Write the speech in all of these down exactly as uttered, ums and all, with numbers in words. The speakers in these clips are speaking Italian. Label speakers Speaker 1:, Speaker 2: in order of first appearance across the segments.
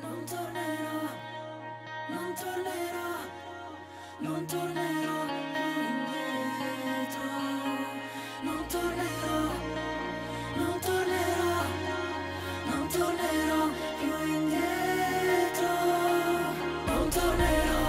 Speaker 1: Non tornerò, non tornerò, non tornerò più indietro. Non tornerò, non tornerò, non tornerò più indietro. Non tornerò,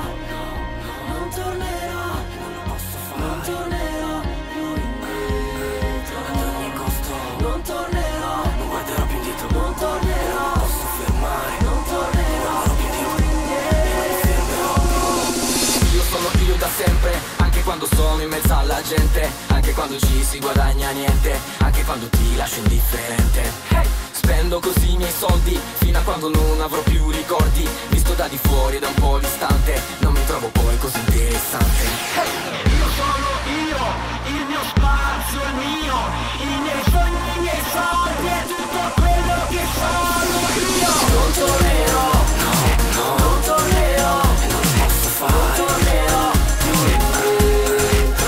Speaker 1: non tornerò, non lo posso fare. Non tornerò più indietro. Ad ogni costo. Non tornerò, non guarderò più indietro. Non tornerò, non posso fermare. Non tornerò più indietro.
Speaker 2: Io sono io da sempre, anche quando sono in mezzo alla gente, anche quando ci si guadagna niente, anche quando ti lascio indifferente. Hey! Spendo così i miei soldi, fino a quando non avrò più ricordi. Visto da di fuori da un po' distante, non mi trovo poi così interessante. Hey!
Speaker 3: Io sono io, il mio spazio è mio, i miei sogni, i miei soldi e tutto quello che sono io.
Speaker 1: Non tornerò, no, no, non tornerò, e non lo posso fare. Non tornerò più indietro.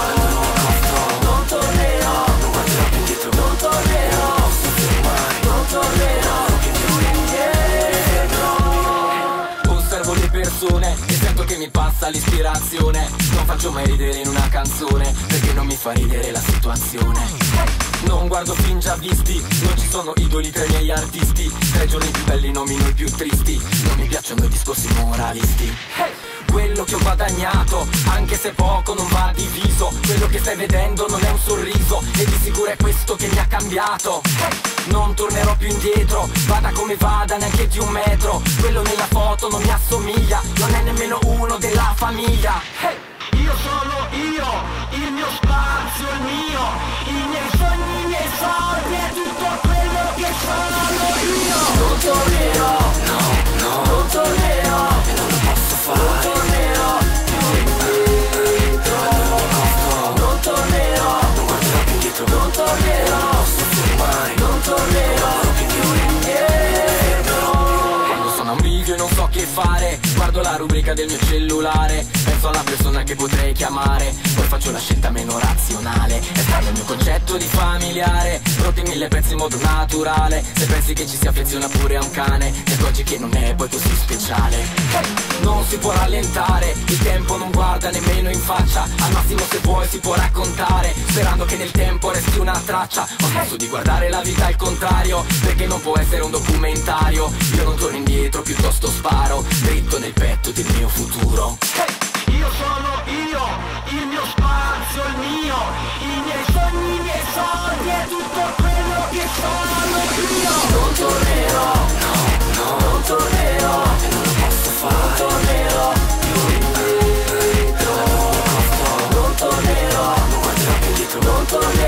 Speaker 1: Non tornerò, non guarderò più indietro. Non tornerò, non posso fermare. Non tornerò più indietro.
Speaker 2: Osservo le persone e sento che mi passa l'ispirazione. Non faccio mai ridere in una canzone, perché non mi fa ridere la situazione. Non guardo film già visti, non ci sono idoli tra i miei artisti. Tra i giorni più belli nomino i più tristi, non mi piacciono i discorsi moralisti. Quello che ho guadagnato, anche se poco, non va diviso. Quello che stai vedendo non è un sorriso, e di sicuro è questo che mi ha cambiato. Non tornerò più indietro, vada come vada, neanche di un metro. Quello nella foto non mi assomiglia, non è nemmeno uno della famiglia.
Speaker 3: Io sono io, il mio spazio è mio, i miei sogni, i miei soldi e tutto quello che sono io.
Speaker 1: Non tornerò, no, no, non tornerò, e non lo posso fare. Non tornerò più indietro. Non tornerò, non guarderò più indietro. Non tornerò, non posso fermare. Non tornerò più indietro.
Speaker 2: Quando sono a un bivio e non so che fare, guardo la rubrica del mio cellulare, penso alla persona che potrei chiamare, poi faccio la scelta meno razionale. È stato il mio concetto di familiare, rotto in mille pezzi in modo naturale. Se pensi che ci si affeziona pure a un cane, ti accorgi che non è poi così speciale. Non si può rallentare, il tempo non guarda nemmeno in faccia. Al massimo se vuoi si può raccontare, sperando che nel tempo resti una traccia. Ho smesso di guardare la vita al contrario, perché non può essere un documentario. Io non torno indietro, piuttosto sparo dritto nel petto del mio futuro.
Speaker 3: Io sono io, il mio spazio è mio, i miei sogni, i miei soldi e tutto quello che sono io.
Speaker 1: Non tornerò, no, no, non tornerò, e non lo posso fare. Non tornerò più indietro. Non tornerò, non guarderò più indietro. Non tornerò.